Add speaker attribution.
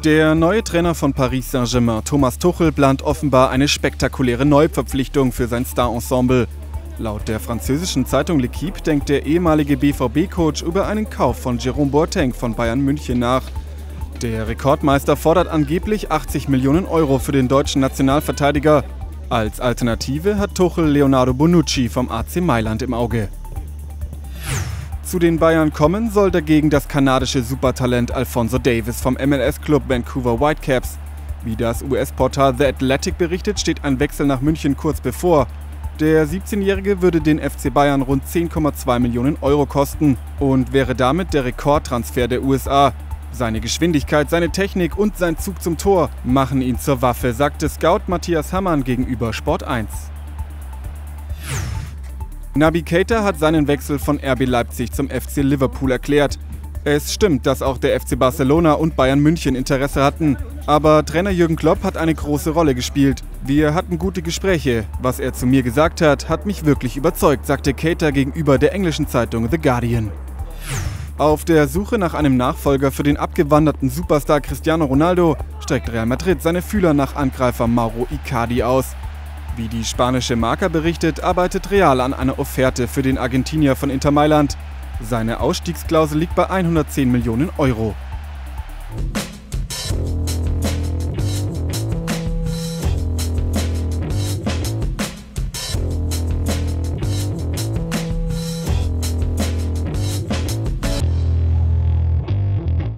Speaker 1: Der neue Trainer von Paris Saint-Germain, Thomas Tuchel, plant offenbar eine spektakuläre Neuverpflichtung für sein Star-Ensemble. Laut der französischen Zeitung L'Équipe denkt der ehemalige BVB-Coach über einen Kauf von Jérôme Boateng von Bayern München nach. Der Rekordmeister fordert angeblich 80 Millionen Euro für den deutschen Nationalverteidiger. Als Alternative hat Tuchel Leonardo Bonucci vom AC Mailand im Auge. Zu den Bayern kommen soll dagegen das kanadische Supertalent Alphonso Davies vom MLS-Club Vancouver Whitecaps. Wie das US-Portal The Athletic berichtet, steht ein Wechsel nach München kurz bevor. Der 17-Jährige würde den FC Bayern rund 10,2 Millionen Euro kosten und wäre damit der Rekordtransfer der USA. Seine Geschwindigkeit, seine Technik und sein Zug zum Tor machen ihn zur Waffe, sagte Scout Matthias Hammann gegenüber Sport 1. Naby Keita hat seinen Wechsel von RB Leipzig zum FC Liverpool erklärt. Es stimmt, dass auch der FC Barcelona und Bayern München Interesse hatten. Aber Trainer Jürgen Klopp hat eine große Rolle gespielt. Wir hatten gute Gespräche. Was er zu mir gesagt hat, hat mich wirklich überzeugt, sagte Keita gegenüber der englischen Zeitung The Guardian. Auf der Suche nach einem Nachfolger für den abgewanderten Superstar Cristiano Ronaldo streckt Real Madrid seine Fühler nach Angreifer Mauro Icardi aus. Wie die spanische Marca berichtet, arbeitet Real an einer Offerte für den Argentinier von Inter Mailand. Seine Ausstiegsklausel liegt bei 110 Millionen Euro.